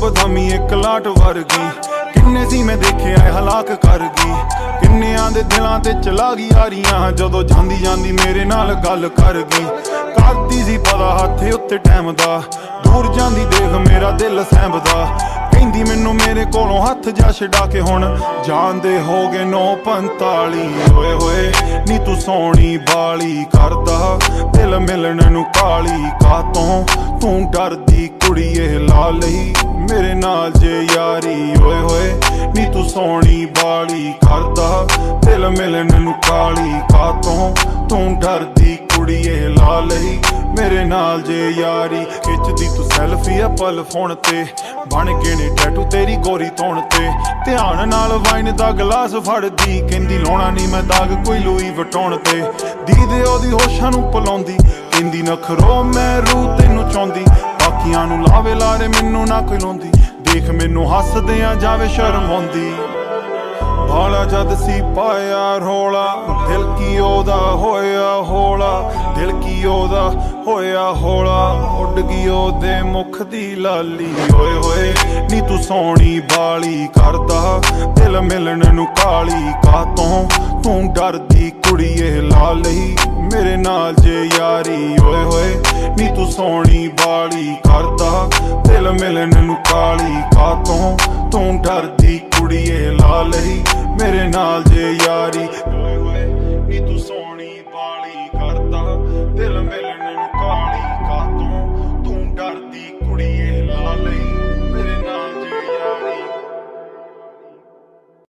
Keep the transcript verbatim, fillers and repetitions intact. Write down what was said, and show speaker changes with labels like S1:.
S1: बदामी एक लाट वर्गी, किन्ने सी मैं देखे आए हलाक कर गई। किन्नियां दे दिलां ते चला गई यारियां, जदों जांदी जांदी मेरे नाल गल कर गई। करदी सी पता हत्थे उत्ते टैम दा, दूर जांदी देख मेरा दिल सैंबदा। कहंदी मैनू मेरे कोलों हथ जा छड़ा के हुण जांदे हो गए नौ पंताली। होए होए नी तू सोहनी बाली करदा, दिल मिलण नू काली कातों तू डरदी कुड़िए ला लई मेरे नाल जे यारी। होए होए नी तू सोहनी बाली करदा, दिल मिलण नू काली कातों तू डरदी कुड़िए ला लई मेरे नाल जे यारी। खिचदी तू सैल्फी आ पल फोन ते, बन के ने टैटू तेरी गोरी तौण ते। ध्यान नाल वाइन दा गलास फड़दी, कहंदी लाउणा नहीं मैं दाग कोई लुई वटाउण ते। दीदे ओदी होशां नू पलाउंदी, कहंदी नखरो मैं रू तैनू चाहुंदी। बाकियां नू लावे लारे मैनू ना कोई लाउंदी, देख मैनू हसदियां जावे शर्म आउंदी। बाला जद सी पाया रोला, दिल की ओदा होया होला, दिल की ओदा होया होला। उड गई ओदे मुख दी लाली। होए होए नी तू सोहनी बाली करदा, दिल मिलण नू काली कातों तू डरदी कुड़िए ला लई मेरे नाल जे यारी। होए होए नी तू सोहनी बाली करदा, दिल मिलण नू काली कातों तू डरदी कुड़िए ला लई मेरे नाल जे यारी। होए होए नी तू सोहनी बाली करदा, दिल मिलण